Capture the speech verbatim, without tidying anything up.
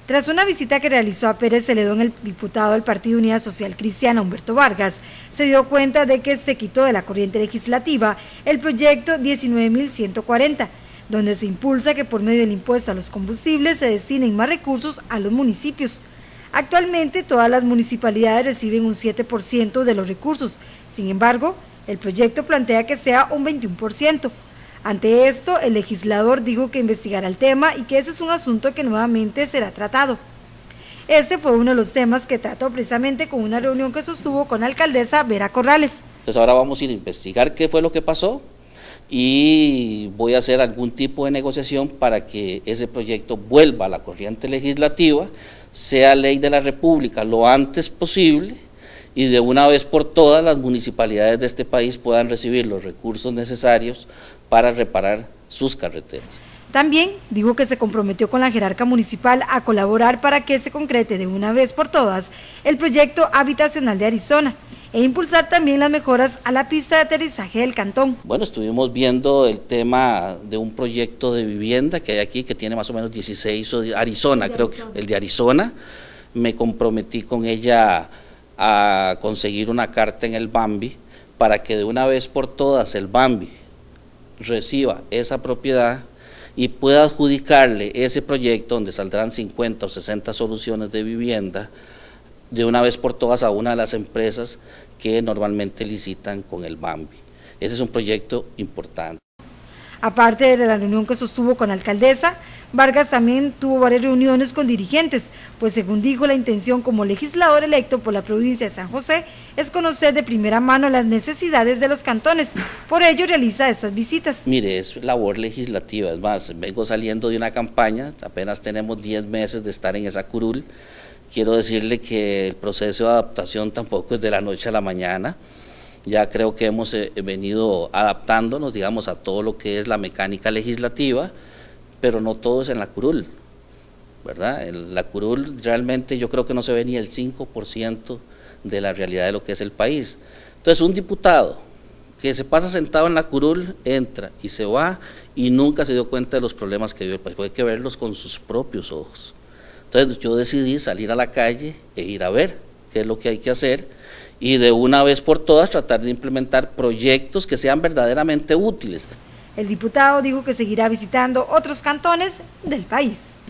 Tras una visita que realizó a Pérez Celedón, el diputado del Partido Unidad Social Cristiana, Humberto Vargas, se dio cuenta de que se quitó de la corriente legislativa el proyecto diecinueve mil ciento cuarenta, donde se impulsa que por medio del impuesto a los combustibles se destinen más recursos a los municipios. Actualmente todas las municipalidades reciben un siete por ciento de los recursos, sin embargo, el proyecto plantea que sea un veintiuno por ciento. Ante esto, el legislador dijo que investigará el tema y que ese es un asunto que nuevamente será tratado. Este fue uno de los temas que trató precisamente con una reunión que sostuvo con la alcaldesa Vera Corrales. Entonces ahora vamos a ir a investigar qué fue lo que pasó y voy a hacer algún tipo de negociación para que ese proyecto vuelva a la corriente legislativa, sea ley de la República lo antes posible y de una vez por todas las municipalidades de este país puedan recibir los recursos necesarios para reparar sus carreteras. También dijo que se comprometió con la jerarca municipal a colaborar para que se concrete de una vez por todas el proyecto habitacional de Arizona e impulsar también las mejoras a la pista de aterrizaje del cantón. Bueno, estuvimos viendo el tema de un proyecto de vivienda que hay aquí que tiene más o menos dieciséis, Arizona, creo que el de Arizona. Me comprometí con ella a conseguir una carta en el Bambi para que de una vez por todas el Bambi reciba esa propiedad y pueda adjudicarle ese proyecto donde saldrán cincuenta o sesenta soluciones de vivienda de una vez por todas a una de las empresas que normalmente licitan con el Bambi. Ese es un proyecto importante. Aparte de la reunión que sostuvo con la alcaldesa, Vargas también tuvo varias reuniones con dirigentes, pues según dijo, la intención como legislador electo por la provincia de San José es conocer de primera mano las necesidades de los cantones, por ello realiza estas visitas. Mire, es labor legislativa, es más, vengo saliendo de una campaña, apenas tenemos diez meses de estar en esa curul. Quiero decirle que el proceso de adaptación tampoco es de la noche a la mañana. Ya creo que hemos eh, venido adaptándonos, digamos, a todo lo que es la mecánica legislativa, pero no todo es en la curul, ¿verdad? En la curul realmente yo creo que no se ve ni el cinco por ciento de la realidad de lo que es el país. Entonces, un diputado que se pasa sentado en la curul, entra y se va y nunca se dio cuenta de los problemas que vive el país, hay que verlos con sus propios ojos. Entonces, yo decidí salir a la calle e ir a ver qué es lo que hay que hacer y de una vez por todas tratar de implementar proyectos que sean verdaderamente útiles. El diputado dijo que seguirá visitando otros cantones del país.